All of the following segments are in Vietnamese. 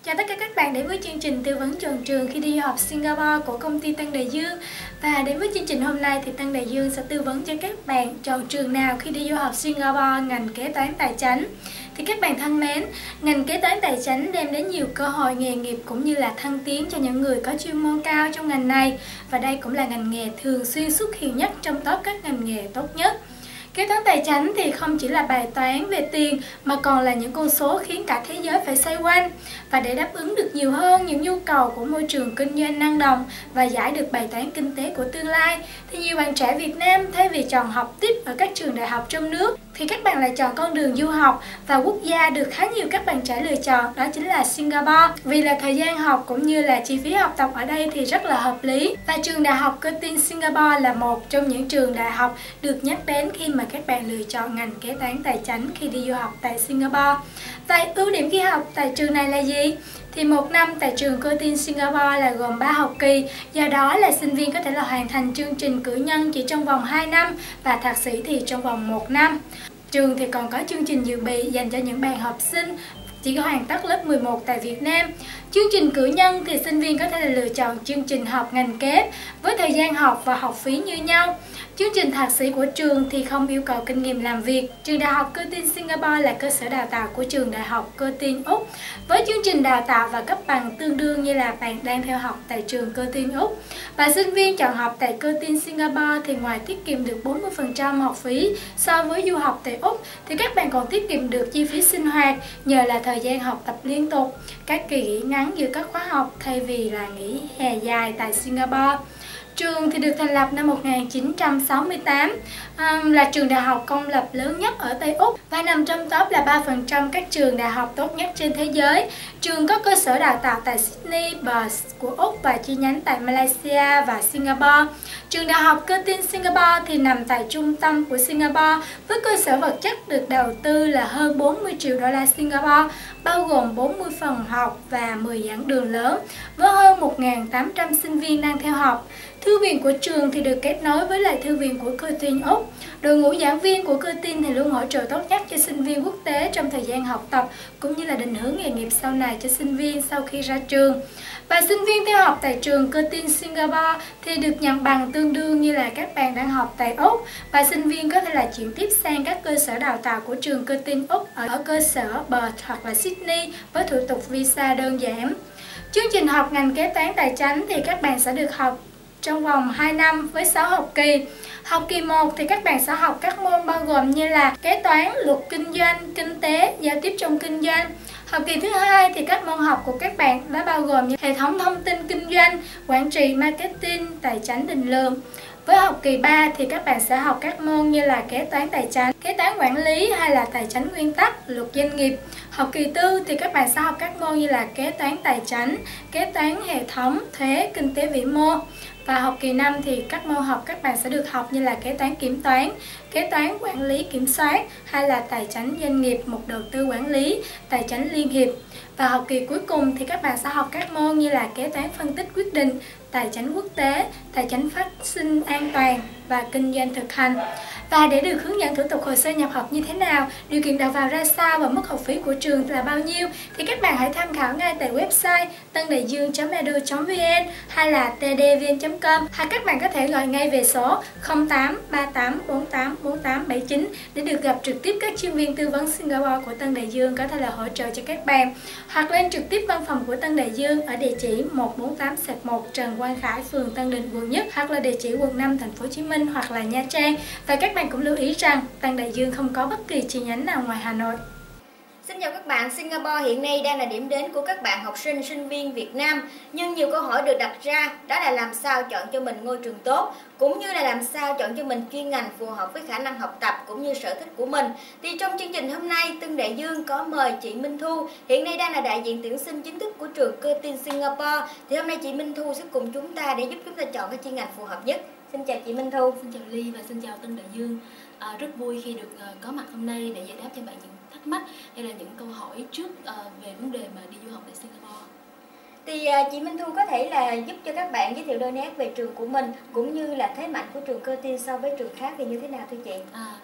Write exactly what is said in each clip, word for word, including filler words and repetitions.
Chào tất cả các bạn đến với chương trình tư vấn chọn trường khi đi du học Singapore của công ty Tân Đại Dương. Và đến với chương trình hôm nay thì Tân Đại Dương sẽ tư vấn cho các bạn chọn trường nào khi đi du học Singapore ngành kế toán tài chính. Thì các bạn thân mến, ngành kế toán tài chính đem đến nhiều cơ hội nghề nghiệp cũng như là thăng tiến cho những người có chuyên môn cao trong ngành này. Và đây cũng là ngành nghề thường xuyên xuất hiện nhất trong top các ngành nghề tốt nhất. Kế toán tài chính thì không chỉ là bài toán về tiền mà còn là những con số khiến cả thế giới phải xoay quanh. Và để đáp ứng được nhiều hơn những nhu cầu của môi trường kinh doanh năng động và giải được bài toán kinh tế của tương lai, thì nhiều bạn trẻ Việt Nam thay vì chọn học tiếp ở các trường đại học trong nước thì các bạn lại chọn con đường du học, và quốc gia được khá nhiều các bạn trẻ lựa chọn đó chính là Singapore. Vì là thời gian học cũng như là chi phí học tập ở đây thì rất là hợp lý. Và trường đại học Curtin Singapore là một trong những trường đại học được nhắc đến khi mà các bạn lựa chọn ngành kế toán tài chính khi đi du học tại Singapore. Và ưu điểm khi học tại trường này là gì? Thì một năm tại trường Curtin Singapore là gồm ba học kỳ, do đó là sinh viên có thể là hoàn thành chương trình cử nhân chỉ trong vòng hai năm và thạc sĩ thì trong vòng một năm. Trường thì còn có chương trình dự bị dành cho những bạn học sinh chỉ có hoàn tất lớp mười một tại Việt Nam. Chương trình cử nhân thì sinh viên có thể là lựa chọn chương trình học ngành kế với thời gian học và học phí như nhau. Chương trình thạc sĩ của trường thì không yêu cầu kinh nghiệm làm việc. Trường đại học Curtin Singapore là cơ sở đào tạo của trường đại học Curtin Úc với chương trình đào tạo và cấp bằng tương đương như là bạn đang theo học tại trường Curtin Úc. Và sinh viên chọn học tại Curtin Singapore thì ngoài tiết kiệm được bốn mươi phần trăm học phí so với du học tại Úc thì các bạn còn tiết kiệm được chi phí sinh hoạt nhờ là thời gian học tập liên tục, các kỳ nghỉ ngắn giữa các khóa học thay vì là nghỉ hè dài tại Singapore. Trường thì được thành lập năm một nghìn chín trăm sáu mươi tám, um, là trường đại học công lập lớn nhất ở Tây Úc và nằm trong top là ba phần trăm các trường đại học tốt nhất trên thế giới. Trường có cơ sở đào tạo tại Sydney, Perth của Úc và chi nhánh tại Malaysia và Singapore. Trường đại học Curtin Singapore thì nằm tại trung tâm của Singapore với cơ sở vật chất được đầu tư là hơn bốn mươi triệu đô la Singapore, bao gồm bốn mươi phòng học và mười giảng đường lớn với hơn một nghìn tám trăm sinh viên đang theo học. Thư viện của trường thì được kết nối với lại thư viện của Curtin Úc. Đội ngũ giảng viên của Curtin thì luôn hỗ trợ tốt nhất cho sinh viên quốc tế trong thời gian học tập cũng như là định hướng nghề nghiệp sau này cho sinh viên sau khi ra trường. Và sinh viên theo học tại trường Curtin Singapore thì được nhận bằng tương đương như là các bạn đang học tại Úc, và sinh viên có thể là chuyển tiếp sang các cơ sở đào tạo của trường Curtin Úc ở, ở cơ sở Perth hoặc là Sydney với thủ tục visa đơn giản. Chương trình học ngành kế toán tài chính thì các bạn sẽ được học trong vòng hai năm với sáu học kỳ. Học kỳ một thì các bạn sẽ học các môn bao gồm như là kế toán, luật kinh doanh, kinh tế, giao tiếp trong kinh doanh. Học kỳ thứ hai thì các môn học của các bạn đã bao gồm như hệ thống thông tin kinh doanh, quản trị, marketing, tài chính định lượng. Với học kỳ ba thì các bạn sẽ học các môn như là kế toán tài chính, kế toán quản lý hay là tài chính nguyên tắc, luật doanh nghiệp. Học kỳ tư thì các bạn sẽ học các môn như là kế toán tài chính, kế toán hệ thống, thuế, kinh tế vĩ mô. Và học kỳ năm thì các môn học các bạn sẽ được học như là kế toán kiểm toán, kế toán quản lý kiểm soát hay là tài chính doanh nghiệp, một đầu tư quản lý, tài chính liên hiệp. Và học kỳ cuối cùng thì các bạn sẽ học các môn như là kế toán phân tích quyết định, tài chính quốc tế, tài chính phát sinh an toàn và kinh doanh thực hành. Và để được hướng dẫn thủ tục hồ sơ nhập học như thế nào, điều kiện đầu vào ra sao và mức học phí của trường là bao nhiêu thì các bạn hãy tham khảo ngay tại website tân đại dương chấm e d u chấm v n hay là t d v n chấm com, hay các bạn có thể gọi ngay về số không tám ba tám bốn tám bốn tám bảy chín để được gặp trực tiếp các chuyên viên tư vấn Singapore của Tân Đại Dương có thể là hỗ trợ cho các bạn, hoặc lên trực tiếp văn phòng của Tân Đại Dương ở địa chỉ một bốn tám một Trần Quang Khải, phường Tân Định, quận Nhất, hoặc là địa chỉ quận năm, thành phố Hồ Chí Minh hoặc là Nha Trang. Và các bạn cũng lưu ý rằng Tân Đại Dương không có bất kỳ chi nhánh nào ngoài Hà Nội. Xin chào các bạn, Singapore hiện nay đang là điểm đến của các bạn học sinh, sinh viên Việt Nam. Nhưng nhiều câu hỏi được đặt ra đó là làm sao chọn cho mình ngôi trường tốt, cũng như là làm sao chọn cho mình chuyên ngành phù hợp với khả năng học tập cũng như sở thích của mình. Thì trong chương trình hôm nay, Tân Đại Dương có mời chị Minh Thu, hiện nay đang là đại diện tuyển sinh chính thức của trường Curtin Singapore. Thì hôm nay chị Minh Thu sẽ cùng chúng ta để giúp chúng ta chọn cái chuyên ngành phù hợp nhất. Xin chào chị Minh Thu. Xin chào Ly và xin chào Tân Đại Dương. À, rất vui khi được uh, có mặt hôm nay để giải đáp cho bạn những thắc mắc hay là những câu hỏi trước uh, về vấn đề mà đi du học tại Singapore. Thì uh, chị Minh Thu có thể là giúp cho các bạn giới thiệu đôi nét về trường của mình cũng như là thế mạnh của trường Curtin so với trường khác thì như thế nào thưa chị? À,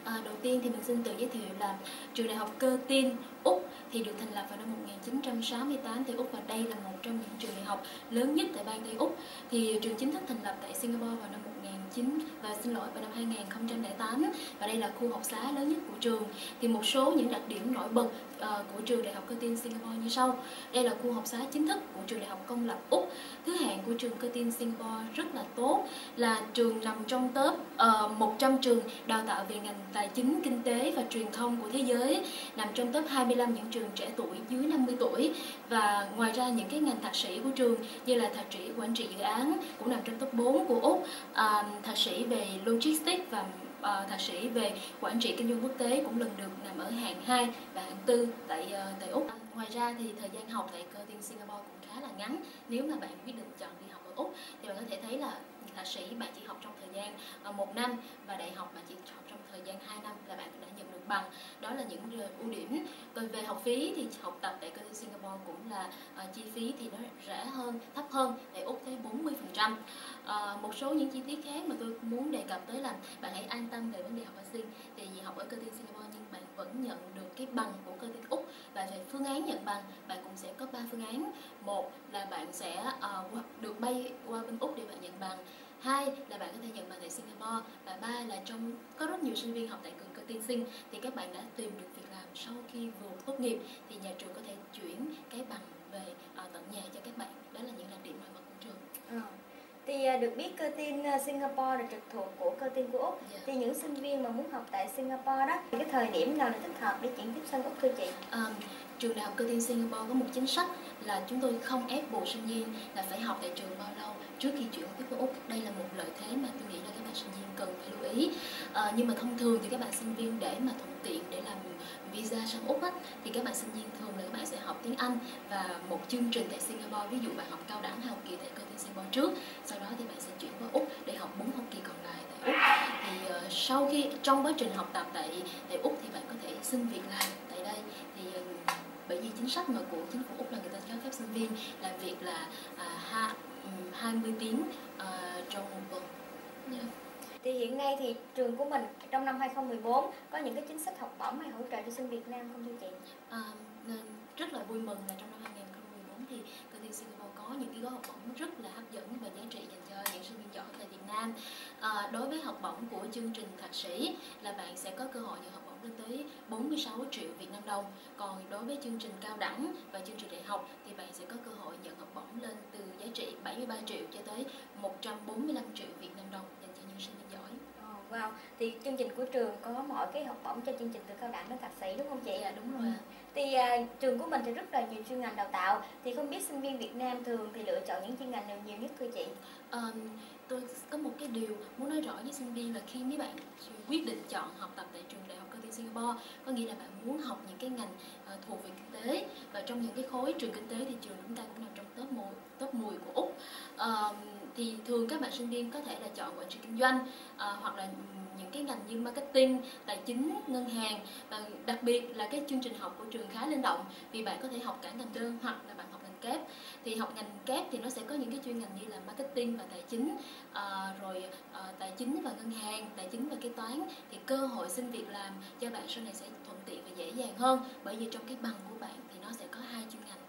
À, đầu tiên thì mình xin tự giới thiệu là trường đại học Cơ Tin Úc thì được thành lập vào năm một nghìn chín trăm sáu mươi tám tại Úc, và đây là một trong những trường đại học lớn nhất tại bang Tây Úc. Thì trường chính thức thành lập tại Singapore vào năm một nghìn chín và xin lỗi vào năm hai nghìn không trăm lẻ tám, và đây là khu học xá lớn nhất của trường. Thì một số những đặc điểm nổi bật uh, của trường đại học Cơ Tin Singapore như sau. Đây là khu học xá chính thức của trường đại học công lập Úc. Thứ hạng của trường Cơ Tin Singapore rất là tốt, là trường nằm trong top uh, một trăm trường đào tạo về ngành tài chính, kinh tế và truyền thông của thế giới, nằm trong top hai mươi lăm những trường trẻ tuổi dưới năm mươi tuổi. Và ngoài ra những cái ngành thạc sĩ của trường như là thạc sĩ quản trị dự án cũng nằm trong top bốn của Úc, à, thạc sĩ về logistics và à, thạc sĩ về quản trị kinh doanh quốc tế cũng lần lượt nằm ở hạng hai và hạng tư tại uh, tại Úc. Ngoài ra thì thời gian học tại Cơ Tin Singapore cũng khá là ngắn. Nếu mà bạn quyết định chọn đi học ở Úc thì bạn có thể thấy là thạc sĩ bạn chỉ học trong thời gian uh, một năm, và đại học bạn chỉ học trong thời gian hai năm là bạn đã nhận được bằng. Đó là những ưu điểm. Còn về học phí thì học tập tại Cơ Tin Singapore cũng là uh, chi phí thì nó rẻ hơn, thấp hơn tại Úc tới bốn mươi phần trăm. Uh, một số những chi tiết khác mà tôi muốn đề cập tới là bạn hãy an tâm về vấn đề học học sinh. Thì vì học ở Cơ Tin Singapore nhưng bạn vẫn nhận được cái bằng của Cơ Tin Úc, và về phương án nhận bằng bạn cũng sẽ có ba phương án. Một là bạn sẽ uh, được bay qua bên Úc để bạn nhận bằng. Hai là bạn có thể nhận bằng tại Singapore, và ba là trong có rất nhiều sinh viên học tại trường Cơ Tin Sing thì các bạn đã tìm được việc làm sau khi vừa tốt nghiệp thì nhà trường có thể chuyển cái bằng về uh, tận nhà cho các bạn. Đó là những đặc điểm nổi bật của trường. À. Thì được biết Cơ Tin Singapore là trực thuộc của Cơ Tin của Úc. Yeah. Thì những sinh viên mà muốn học tại Singapore đó thì cái thời điểm nào là thích hợp để chuyển tiếp sang Úc thưa chị? Um, trường đại học Cơ Tin Singapore có một chính sách là chúng tôi không ép buộc sinh viên là phải học tại trường bao lâu trước khi chuyển tiếp vào Úc. Đây là một lợi thế mà tôi nghĩ là các bạn sinh viên cần phải lưu ý. À, nhưng mà thông thường thì các bạn sinh viên để mà thuận tiện để làm visa sang Úc á, thì các bạn sinh viên thường là các bạn sẽ học tiếng Anh và một chương trình tại Singapore. Ví dụ bạn học cao đẳng hai học kỳ tại Cơ Tin Singapore trước, sau đó thì bạn sẽ chuyển vào Úc để học bốn học kỳ còn lại tại Úc. Thì uh, sau khi trong quá trình học tập tại tại Úc thì bạn có thể xin việc làm tại đây. Thì uh, bởi vì chính sách mà của chính phủ Úc là người ta cho phép sinh viên làm việc là uh, hai mươi tiếng uh, trong một tuần. Yeah. Thì hiện nay thì trường của mình trong năm hai không một bốn có những cái chính sách học bổng hay hỗ trợ cho sinh Việt Nam không thưa chị? À, nên rất là vui mừng là trong năm hai không một bốn thì Cơ Tin Singapore có những cái gói học bổng rất là hấp dẫn và giá trị dành cho những sinh viên giỏi tại Việt Nam. À, đối với học bổng của chương trình thạc sĩ là bạn sẽ có cơ hội nhận học bổng lên tới bốn mươi sáu triệu Việt Nam đồng. Còn đối với chương trình cao đẳng và chương trình đại học thì bạn sẽ có cơ hội nhận học bổng lên từ giá trị bảy mươi ba triệu cho tới một trăm bốn mươi lăm triệu Việt Nam đồng dành cho những sinh viên giỏi. Oh, wow, thì chương trình của trường có mọi cái học bổng cho chương trình từ cao đẳng đến thạc sĩ đúng không chị? Dạ đúng rồi. Thì uh, trường của mình thì rất là nhiều chuyên ngành đào tạo, thì không biết sinh viên Việt Nam thường thì lựa chọn những chuyên ngành nào nhiều nhất thưa chị? Um, tôi có một cái điều muốn nói rõ với sinh viên là khi mấy bạn quyết định chọn học tập tại trường đại học Cơ Tin Singapore, có nghĩa là bạn muốn học những cái ngành uh, thuộc về kinh tế, và trong những cái khối trường kinh tế thì trường chúng ta cũng nằm trong top mười top mười của Úc. Uh, thì thường các bạn sinh viên có thể là chọn quản trị kinh doanh uh, hoặc là những cái ngành như marketing, tài chính, ngân hàng, và đặc biệt là cái chương trình học của trường khá linh động vì bạn có thể học cả ngành đơn hoặc là bạn học ngành kép. Thì học ngành kép thì nó sẽ có những cái chuyên ngành như là marketing và tài chính, à, rồi à, tài chính và ngân hàng, tài chính và kế toán, thì cơ hội xin việc làm cho bạn sau này sẽ thuận tiện và dễ dàng hơn, bởi vì trong cái bằng của bạn thì nó sẽ có hai chuyên ngành.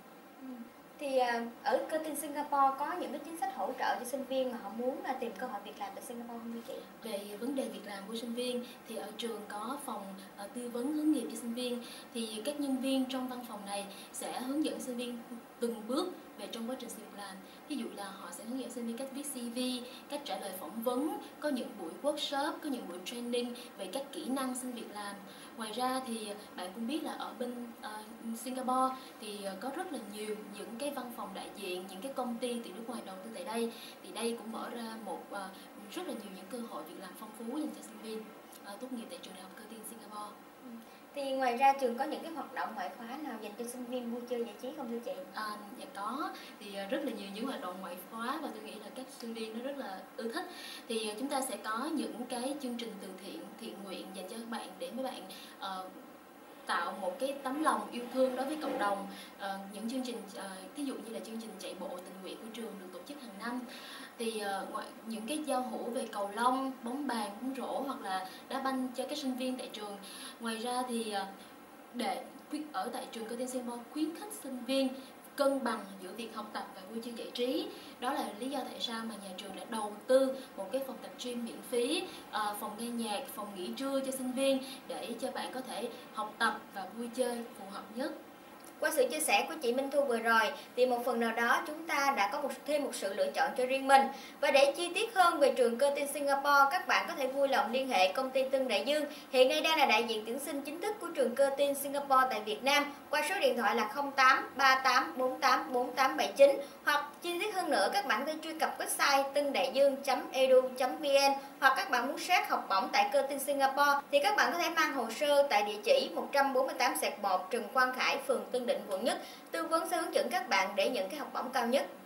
Thì ở Cơ Tin Singapore có những cái chính sách hỗ trợ cho sinh viên mà họ muốn là tìm cơ hội việc làm tại Singapore không thưa chị? Về vấn đề việc làm của sinh viên thì ở trường có phòng uh, tư vấn hướng nghiệp cho sinh viên, thì các nhân viên trong văn phòng này sẽ hướng dẫn sinh viên từng bước về trong quá trình xin việc làm. Ví dụ là họ sẽ hướng dẫn sinh viên cách viết xê vê, cách trả lời phỏng vấn, có những buổi workshop, có những buổi training về các kỹ năng xin việc làm. Ngoài ra thì bạn cũng biết là ở bên uh, Singapore thì uh, có rất là nhiều những cái văn phòng đại diện, những cái công ty từ nước ngoài đầu tư tại đây. Thì đây cũng mở ra một uh, rất là nhiều những cơ hội việc làm phong phú dành cho sinh viên uh, tốt nghiệp tại trường đại học Cơ Tin Singapore. Thì ngoài ra trường có những cái hoạt động ngoại khóa nào dành cho sinh viên vui chơi giải trí không thưa chị? À, dạ có, thì rất là nhiều những hoạt động ngoại khóa và tôi nghĩ là các sinh viên nó rất là ưa thích. Thì chúng ta sẽ có những cái chương trình từ thiện, thiện nguyện dành cho các bạn để mấy bạn uh, tạo một cái tấm lòng yêu thương đối với cộng đồng. À, những chương trình à, thí dụ như là chương trình chạy bộ tình nguyện của trường được tổ chức hàng năm, thì uh, ngoài những cái giao hữu về cầu lông, bóng bàn, bóng rổ hoặc là đá banh cho các sinh viên tại trường. Ngoài ra thì uh, để ở tại trường Curtin Singapore khuyến khích sinh viên cân bằng giữa việc học tập và vui chơi giải trí. Đó là lý do tại sao mà nhà trường đã đầu tư một cái phòng tập gym miễn phí, uh, phòng nghe nhạc, phòng nghỉ trưa cho sinh viên để cho bạn có thể học tập và vui chơi phù hợp nhất. Qua sự chia sẻ của chị Minh Thu vừa rồi thì một phần nào đó chúng ta đã có một thêm một sự lựa chọn cho riêng mình. Và để chi tiết hơn về trường Curtin Singapore, các bạn có thể vui lòng liên hệ công ty Tân Đại Dương, hiện nay đang là đại diện tuyển sinh chính thức của trường Curtin Singapore tại Việt Nam, qua số điện thoại là không tám ba tám bốn tám bốn tám bảy chín, hoặc chi tiết hơn nữa các bạn có thể truy cập website tân đại dương chấm e d u chấm v n, hoặc các bạn muốn xét học bổng tại Curtin Singapore thì các bạn có thể mang hồ sơ tại địa chỉ một trăm bốn mươi tám một Trần Quang Khải, phường Tân Định, quận Nhất. Tư vấn sẽ hướng dẫn các bạn để nhận cái học bổng cao nhất.